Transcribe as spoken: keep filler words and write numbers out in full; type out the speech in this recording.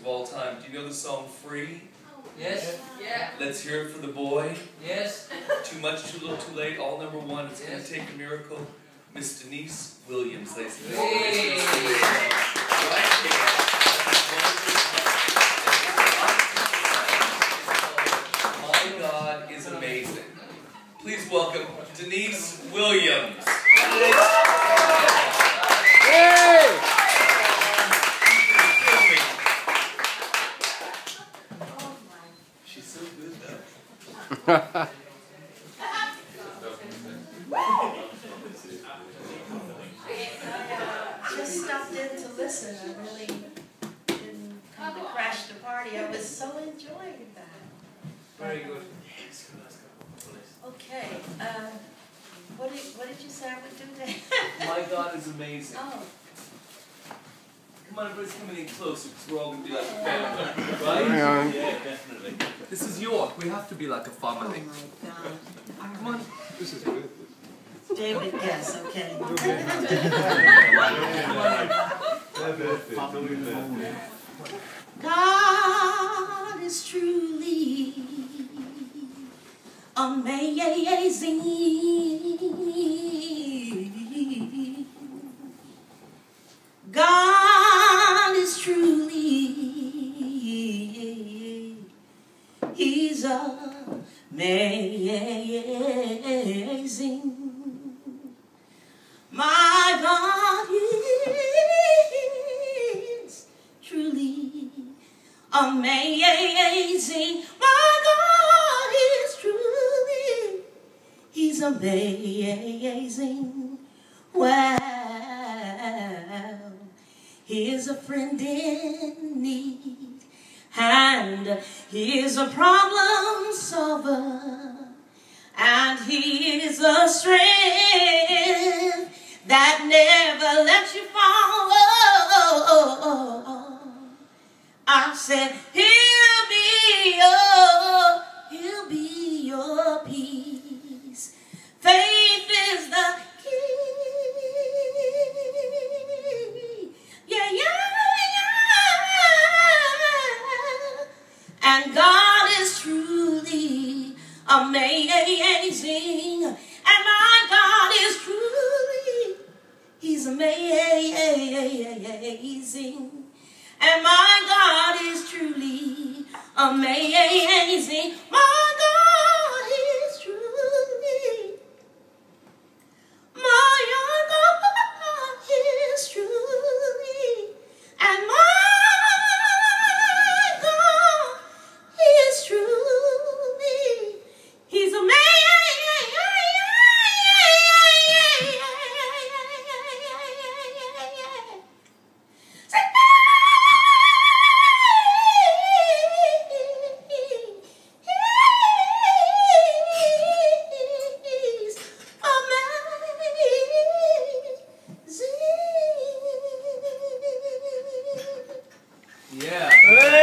of all time. Do you know the song Free? Yes. Yeah. Let's hear it for the boy. Yes. Too much, too little, too late. All number one. It's going Yes. to take a miracle. Miss Deneice Williams, ladies and Hey. My God is amazing. Please welcome Deneice Williams. Hey! She's so good though. Just stopped in to listen. I really didn't come to crash the party. I was so enjoying that. Very good. Okay. Uh, what did what did you say I would do then? My God is amazing. Oh. Come on, everybody's coming in closer because we're all going to be like a Oh. family, Hang right? on. Yeah, definitely. This is York. We have to be like a family. Oh my God. Come on. This is good. David Gest, okay. God is truly amazing. God is truly, He's amazing. My God is truly amazing. My God is truly, He's amazing. Well, He is a friend in need, and He is a problem solver, and He is a strength that never lets you fall. I said, He'll be your, He'll be your peace. Faith is the key. Yeah, yeah, yeah. And God is truly amazing. And my God is truly, He's amazing. And my God is truly amazing. My God is truly, my God is truly, and my God is truly, He's amazing. Yeah.